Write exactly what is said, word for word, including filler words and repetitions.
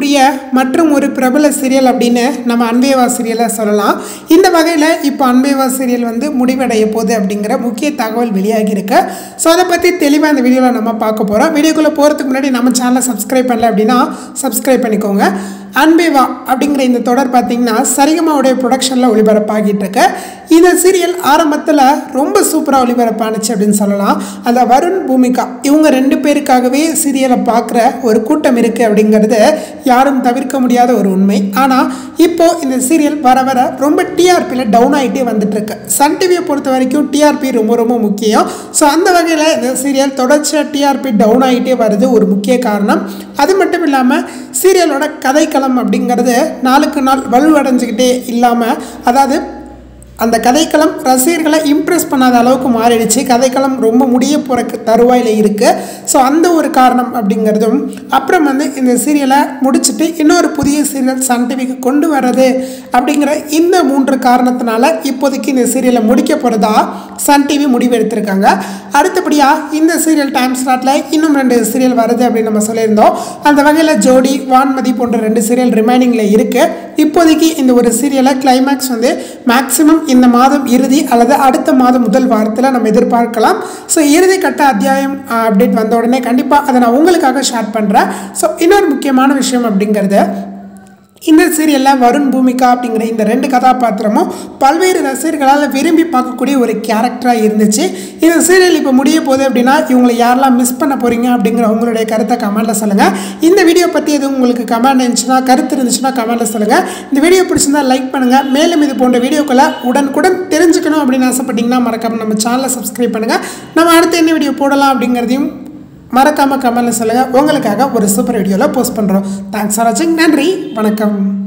இருக்கக்கூடிய மற்றும் ஒரு பிரபல சீரியல் அப்படின்னு நம்ம அன்பேவா சீரியலை சொல்லலாம். இந்த வகையில் இப்போ அன்பேவா சீரியல் வந்து முடிவடைய போகுது அப்படிங்கிற முக்கிய தகவல் வெளியாகி இருக்கு. ஸோ அதை பற்றி தெளிவாக இந்த வீடியோவில் நம்ம பார்க்க போகிறோம். வீடியோக்குள்ளே போகிறதுக்கு முன்னாடி நம்ம சேனலை சப்ஸ்கிரைப் பண்ணல அப்படின்னா சப்ஸ்கிரைப் பண்ணிக்கோங்க. அன்பேவா அப்படிங்கிற இந்த தொடர் பார்த்திங்கன்னா சரிகமாவுடைய ப்ரொடக்ஷனில் ஒளிபரப்பாகிட்டு இருக்கு. இந்த சீரியல் ஆரம்பத்தில் ரொம்ப சூப்பராக ஒளிபரப்பானுச்சு அப்படின்னு சொல்லலாம். அந்த வருண் பூமிகா இவங்க ரெண்டு பேருக்காகவே சீரியலை பார்க்குற ஒரு கூட்டம் இருக்குது அப்படிங்கிறது யாரும் தவிர்க்க முடியாத ஒரு உண்மை. ஆனால் இப்போது இந்த சீரியல் வர வர ரொம்ப டிஆர்பியில் டவுன் ஆகிட்டே வந்துட்டுருக்கு. சன் டிவியை பொறுத்த வரைக்கும் டிஆர்பி ரொம்ப ரொம்ப முக்கியம். ஸோ அந்த வகையில் இந்த சீரியல் தொடர்ச்சியாக டிஆர்பி டவுன் ஆகிட்டே வருது ஒரு முக்கிய காரணம். அது மட்டும் இல்லாமல் சீரியலோட கதைக்களம் அப்படிங்கிறது நாளுக்கு நாள் வலுவடைஞ்சிக்கிட்டே இல்லாமல், அதாவது அந்த கதைக்களம் ரசிகர்களை இம்ப்ரெஸ் பண்ணாத அளவுக்கு மாறிடுச்சு. கதைக்களம் ரொம்ப முடிய போகிற தருவாயில் இருக்குது. ஸோ அந்த ஒரு காரணம் அப்படிங்கிறதும், அப்புறம் வந்து இந்த சீரியலை முடிச்சுட்டு இன்னொரு புதிய சீரியல் சன் டிவிக்கு கொண்டு வர்றது அப்படிங்கிற இந்த மூன்று காரணத்தினால இப்போதைக்கு இந்த சீரியலை முடிக்க போகிறதா சன் டிவி முடிவு எடுத்திருக்காங்க. அடுத்தபடியாக இந்த சீரியல் டைம் ஸ்லாட்டில் இன்னும் ரெண்டு சீரியல் வருது அப்படின்னு நம்ம சொல்லியிருந்தோம். அந்த வகையில் ஜோடி, வான்மதி போன்ற ரெண்டு சீரியல் ரிமைனிங்கில் இருக்குது. இப்போதைக்கு இந்த ஒரு சீரியலை கிளைமேக்ஸ் வந்து மேக்ஸிமம் இந்த மாதம் இறுதி அல்லது அடுத்த மாதம் முதல் வாரத்தில் நம்ம எதிர்பார்க்கலாம். ஸோ இறுதி கட்ட அத்தியாயம் அப்டேட் வந்த உடனே கண்டிப்பாக அதை நான் உங்களுக்காக ஷேர் பண்ணுறேன். ஸோ இன்னொரு முக்கியமான விஷயம் அப்படிங்கிறது, இந்த சீரியலில் வருண் பூமிகா அப்படிங்கிற இந்த ரெண்டு கதாபாத்திரமும் பல்வேறு ரசிகர்களால் விரும்பி பார்க்கக்கூடிய ஒரு கேரக்டராக இருந்துச்சு. இந்த சீரியல் இப்போ முடிய போகுது அப்படின்னா இவங்களை யாரெல்லாம் மிஸ் பண்ண போகிறீங்க அப்படிங்கிற உங்களுடைய கருத்தை கமெண்ட்டில் சொல்லுங்கள். இந்த வீடியோ பற்றி எதுவும் உங்களுக்கு கமெண்ட் இருந்துச்சுன்னா, கருத்து இருந்துச்சுன்னா கமெண்ட்டில் சொல்லுங்கள். இந்த வீடியோ பிடிச்சிருந்தால் லைக் பண்ணுங்கள். மேலும் இது போன்ற வீடியோக்களை உடனுக்குடன் தெரிஞ்சுக்கணும் அப்படின்னு ஆசைப்பட்டீங்கன்னா மறக்காமல் நம்ம சேனலை சப்ஸ்கிரைப் பண்ணுங்கள். நம்ம அடுத்து என்ன வீடியோ போடலாம் அப்படிங்கிறதையும் மறக்காமல் கமெண்ட்டில் சொல்லுங்கள். உங்களுக்காக ஒரு சூப்பர் வீடியோவில் போஸ்ட் பண்ணுறோம். தேங்க்ஸ் ஃபார் வாட்சிங். நன்றி, வணக்கம்.